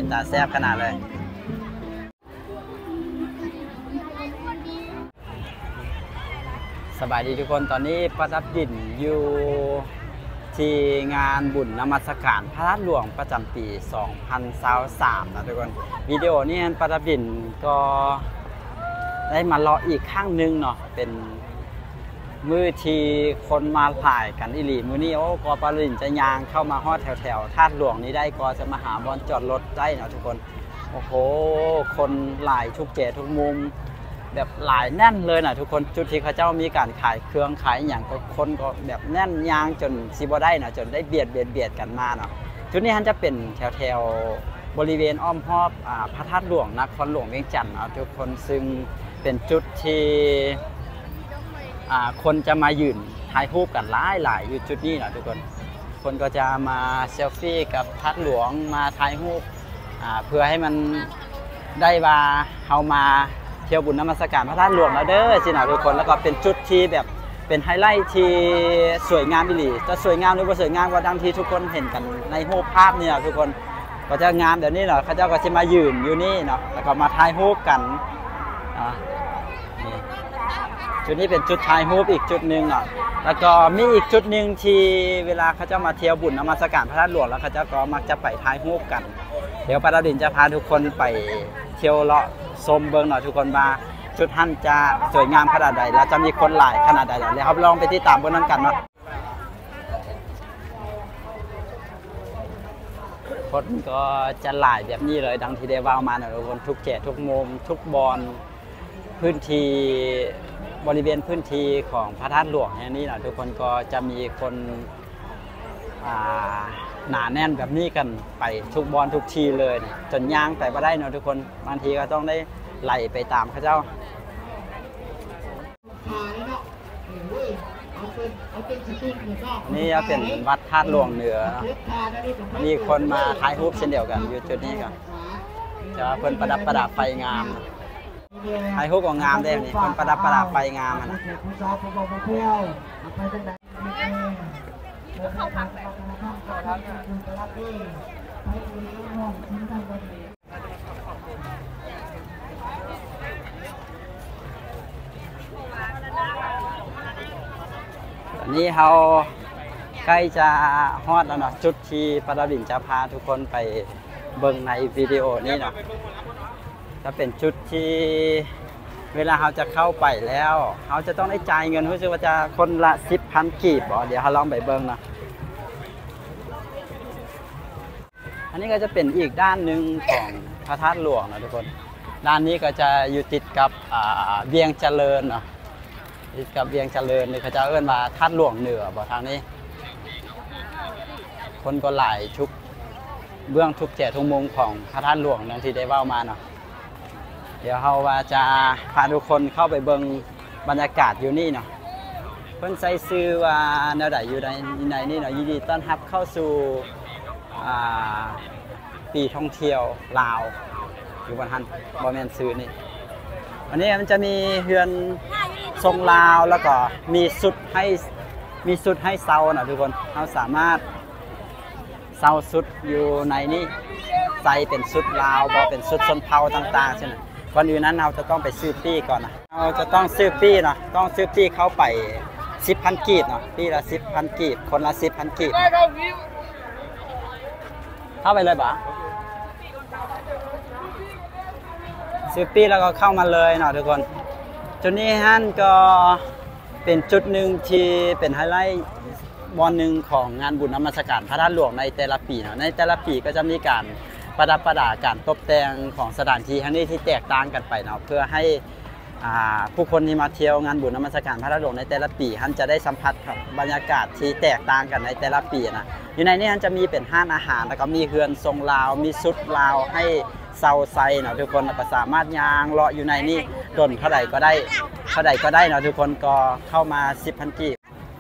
เป็นตาแซ่บขนาดเลยสบายดีทุกคนตอนนี้ประดับดินอยู่ที่งานบุญนมัสการพระธาตุหลวงประจำปี 2023 นะทุกคนวิดีโอนี้ประดับดินก็ได้มาเลาะอีกข้างนึงเนาะเป็นมือที่คนมาถ่ายกันอิลีมือนี้โอ้ก็ประดินจะยางเข้ามาฮอดแถวธาตุหลวงนี้ได้ก็จะมาหาบอลจอดรถได้เนาะทุกคนโอ้โหคนหลายทุกเจทุกมุมแบบหลายแน่นเลยนะทุกคนจุดที่เขาเจ้ามีการขายเครื่องขายอย่างก็คนก็แบบแน่นยางจนซีบอได้นะจนได้เบียดกันมาเนาะจุดนี้ท่านจะเป็นแถวบริเวณอ้อมรอบพระธาตุหลวงนครหลวงเวียงจันทร์นะทุกคนซึ่งเป็นจุดที่คนจะมายืนถ่ายรูปกันหลายอยู่จุดนี้นะทุกคนก็จะมาเซลฟี่กับพระธาตุหลวงมาถ่ายรูปเพื่อให้มันได้ว่าเขามาเที่ยวบุญนมัสการพระธาตุหลวงแล้วเด้อสินะทุกคนแล้วก็เป็นจุดที่แบบเป็นไฮไลท์ที่สวยงามอีหลีจะสวยงามหรือว่าสวยงามกว่าดังที่ทุกคนเห็นกันในรูปภาพนี่นะทุกคนก็จะงามเดี๋ยวนี้เนาะเขาเจ้าก็จะมายืนอยู่นี่เนาะแล้วก็มาถ่ายรูปกันจุดนี้เป็นจุดถ่ายรูปอีกจุดหนึ่งเนาะแล้วก็มีอีกจุดหนึ่งที่เวลาเขาจะมาเที่ยวบุญนมัสการพระธาตุหลวงแล้วเขาเจ้าก็มักจะไปถ่ายรูปกันเดี๋ยวปาราดินจะพาทุกคนไปเที่ยวเลาะชมเบิงหน่อยทุกคนมาจุดท่านจะสวยงามขนาดใดแล้วจะมีคนหลายขนาดใดเดี๋ยวเราลองไปที่ตามบนนั้นกันเนาะคนก็จะหลายแบบนี้เลยดังที่ได้ว่ามาหน่อยทุกคนทุกเจทุกมุมทุกบอลพื้นที่บริเวณพื้นที่ของพระธาตุหลวงอย่างนี้นะทุกคนก็จะมีคนหนาแน่นแบบนี้กันไปทุกบอลทุกทีเลยจนย่างแต่ไม่ได้เนาะทุกคนบางทีก็ต้องได้ไล่ไปตามข้าเจ้านี่จะเป็นวัดธาตุหลวงเหนือมีคนมาถ่ายรูปเช่นเดียวกันอยู่จุดนี้กันจะเพิ่นประดับประดาไฟงามถ่ายรูปก็งามได้นี่เพิ่นประดับประดาไฟงามนะตอนนี้เราใกล้จะฮอดแล้วเนาะจุดที่ปาราบินจะพาทุกคนไปเบิ่งในวิดีโอนี้เนาะจะเป็นจุดที่เวลาเราจะเข้าไปแล้วเราจะต้องได้จ่ายเงินรู้สึกว่าจะคนละ 10,000 กีบเดี๋ยวเราลองไปเบิ่งเนาะอันนี้ก็จะเป็นอีกด้านหนึ่งของพระธาตุหลวงนะทุกคนด้านนี้ก็จะอยู่ติดกับเวียงเจริญเนาะติดกับเวียงเจริญนี่เขาจะเอิ้นว่าธาตุหลวงเหนือทางนี้คนก็หลายทุกเบื้องทุกแก่ทุกมุมของพระธาตุหลวงดังที่ได้เว้ามาเนาะเดี๋ยวเราว่าจะพาทุกคนเข้าไปเบิ่งบรรยากาศอยู่นี่เนาะเพิ่นใส่ชื่อว่าแนวใดอยู่ในนี่เนาะยินดีต้อนรับเข้าสู่ปีท่องเที่ยวลาวอยู่บนหันบอแมนซื้อนี่วันนี้มันจะมีเฮือนทรงลาวแล้วก็มีสุดให้เซานะทุกคนเราสามารถเซาสุดอยู่ในนี้ใส่เป็นสุดลาวบอเป็นสุดชนเผ่าต่างๆใช่ไหมก่อนอื่นนั้นเราจะต้องไปซื้อปี้ก่อนนะเราจะต้องซื้อปี้เนาะต้องซื้อปี้เข้าไป 10,000 กีบเนาะปี้ละ 10,000 กีบคนละ 10,000 กีบเข้าไปเลยบ่ซื้อปีแล้วก็เข้ามาเลยเนาะทุกคนจุดนี้ฮั่นก็เป็นจุดหนึ่งที่เป็นไฮไลท์บอลหนึ่งของงานบุญนมัสการพระธาตุหลวงในแต่ละปีเนาะในแต่ละปีก็จะมีการประดับประดาการตกแต่งของสถานที่ทั้งนี้ที่แตกต่างกันไปเนาะเพื่อให้ผู้คนที่มาเที่ยวงานบุญนมัสการพระธาตุหลวงในแต่ละปีท่านจะได้สัมผัสกับบรรยากาศที่แตกต่างกันในแต่ละปีนะอยู่ในนี้ท่านจะมีเป็นห้านอาหารแล้วก็มีเฮือนทรงลาวมีสุดลาวให้เซาไซเนาะทุกคนก็สามารถยางเลาะอยู่ในนี้ดนเท่าใดก็ได้เนาะทุกคนก็เข้ามา 10,000 กีบ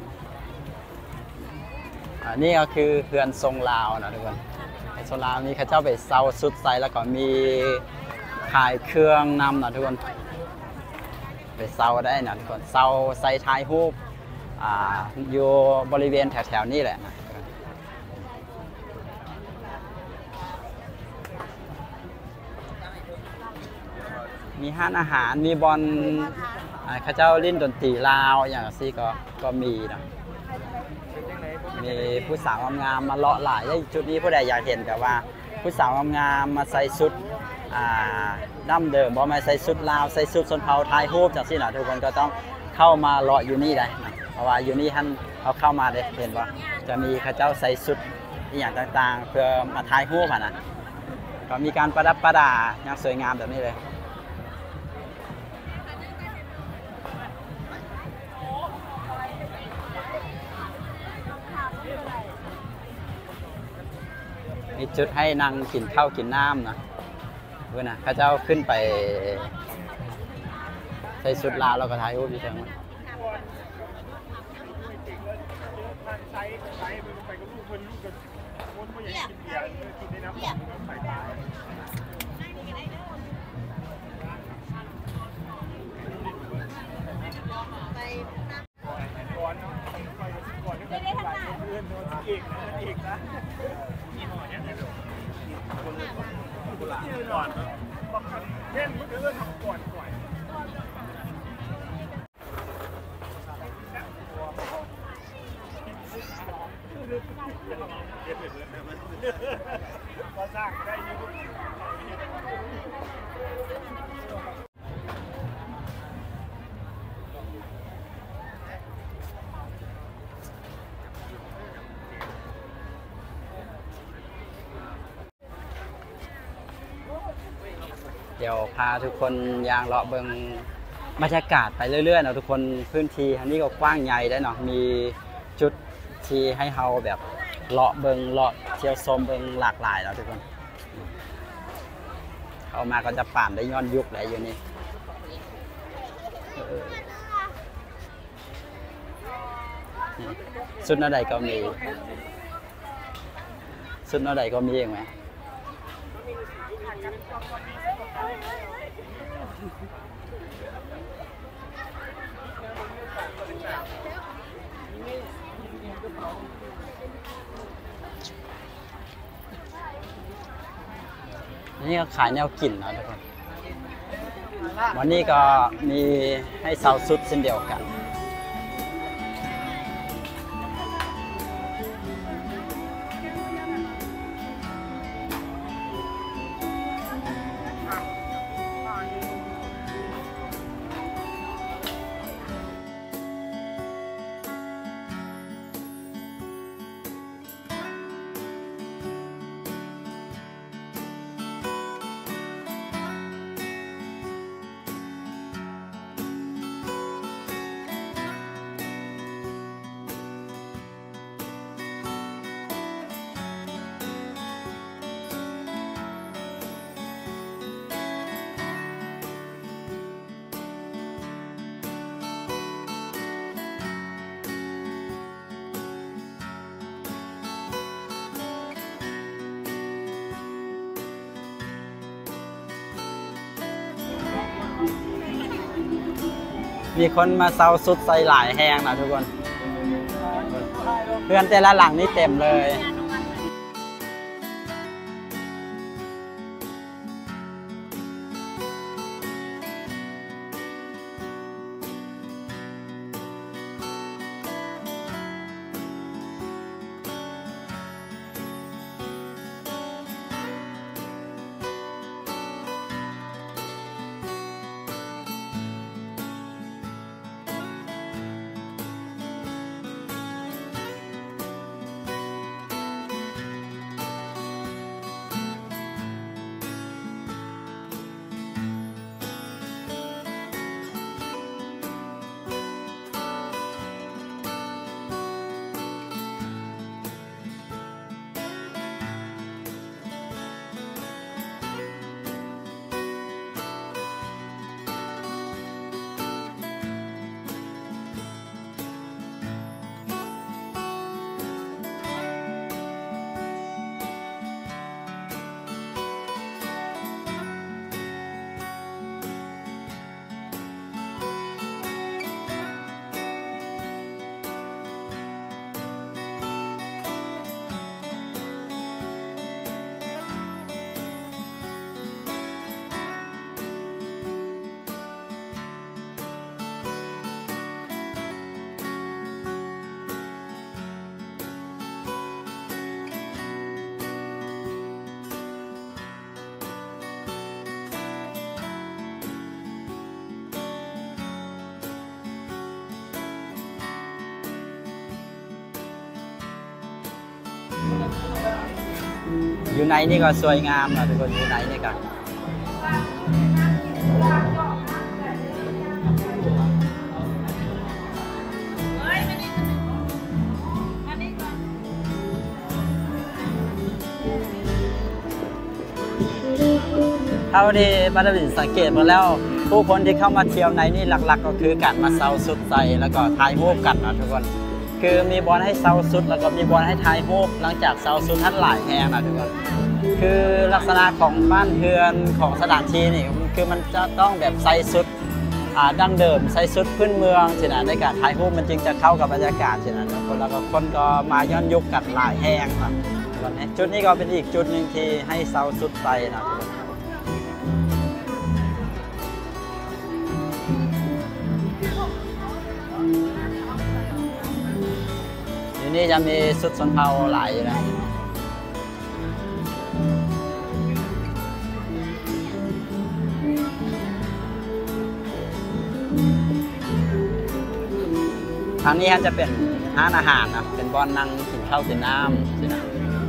นี่ก็คือเฮือนทรงลาวนะทุกคนทรงลาวนี้เขาเจ้าไปเซาสุดไซแล้วก็มีขายเครื่องนำนะทุกคนไปเซาได้นะทุกคนเซาไซท้ายรูปอยู่บริเวณแถวๆนี้แหละนะมีห้านอาหารมีบอลข้าเจ้าเล่นดนตรีลาวอย่างซี่ก็มีนะมีผู้สาวงามมาเลาะหลายจุดนี้ผู้ใดอยากเห็นกับว่าผู้สาวงามมาใส่ชุดดั้มเดิมบ่มาใส่ชุดลาวใส่ชุดชนเผ่าไทยฮูบจากที่ไหนทุกคนก็ต้องเข้ามาเลาะอยู่นี่ได้เพราะว่าอยู่นี่ท่านเขาเข้ามาได้เห็นว่าจะมีข้าเจ้าใส่ชุดอย่างต่างๆเพื่อมาถ่ายรูปนะก็มีการประดับประดาอย่างสวยงามแบบนี้เลยมีจุดให้นั่งกินข้าวกินน้ำนะเพื่อนนะข้าเจ้าขึ้นไปใส่ชุดลาวแล้วก็ถ่ายรูปอยู่เชิงเดี๋ยวพาทุกคนยางเลาะเบิงบรรยากาศไปเรื่อยๆนะทุกคนพื้นที่อันนี้ก็กว้างใหญ่ได้เนาะมีจุดที่ให้เราแบบเลาะเบิงเลาะเที่ยวชมเบิงหลากหลายแล้วทุกคนเข้ามาก็จะป่านได้ย้อนยุคเลยอยู่นี่สุดนาใดก็มีสุดนาใดก็มีเองไหมนี่ก็ขายแนวกลิ่นนะทุกคนวันนี้ก็มีให้เซาซุดเช่นเดียวกันมีคนมาเซาสุดใส่หลายแห้งนะทุกคนเพื่อนแต่ละหลังนี่เต็มเลยอยู่ในนี่ก็สวยงามนะทุกคนอยู่ในนี่ก็เท่าที่บัตรบินสังเกตมาแล้วผู้คนที่เข้ามาเที่ยวในนี่หลักๆก็คือการมาเซาสุดใส่แล้วก็ถ่ายรูปกันนะทุกคนคือมีบอลให้เซาสุดแล้วก็มีบอลให้ถ่ายรูปหลังจากเซาสุดท่านหลายแห่งนะทุกคนคือลักษณะของบ้านเรือนของสถานที่นี่คือมันจะต้องแบบใส่สุดดั้งเดิมใส่สุดพื้นเมืองใช่ไหมในการถ่ายรูปมันจึงจะเข้ากับบรรยากาศใช่ไหมแล้วก็คนก็มาย้อนยุคกันหลายแห่งนะจุดนี้ก็เป็นอีกจุดหนึ่งที่ให้เซาสุดใส่นะทุกคนนี่จะมีสุดชนเผ่าหลายนะทางนี้จะเป็นร้านอาหารนะเป็นบอนนั่งกินข้าวกินน้ำสินะ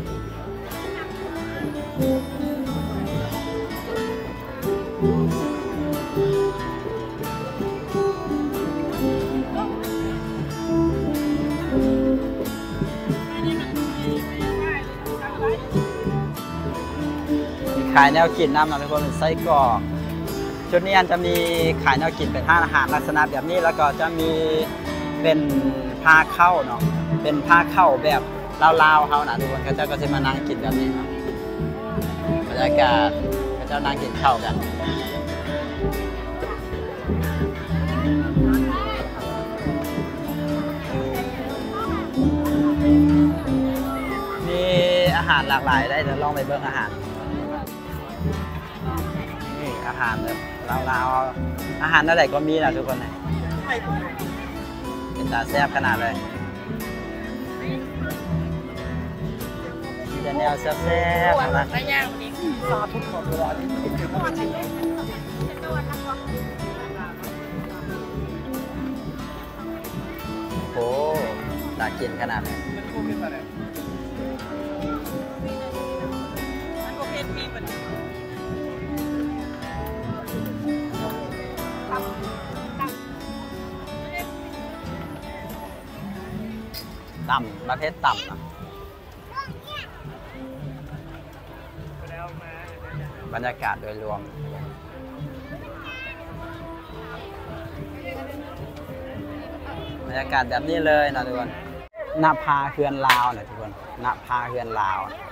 ขายแนวกินน้ำนะทุกคนเป็นไส้กรอกจุดนี้จะมีขายแนวกินเป็นห้างอาหารลักษณะแบบนี้แล้วก็จะมีเป็นผ้าเข้าเนาะเป็นผ้าเข้าแบบลาวๆเขานะทุกคนเขาจะมานั่งกินแบบนี้นะบรรยากาศเขาจะนั่งกินข้าวกันมีอาหารหลากหลายได้เดี๋ยวลองไปเบิ่งอาหารนี่อาหารแบบลาวๆอาหารอะไรก็มีนะทุกคนนะเป็นตาแซ่บขนาดเลยจะแนวแซ่บๆนะโอ้ตากินขนาดเลยต่ำประเภทต่ำนะบรรยากาศโดยรวมบรรยากาศแบบนี้เลยนะทุกคนหน้าผาเฮือนลาวนะทุกคนหน้าผาเฮือนลาวนะ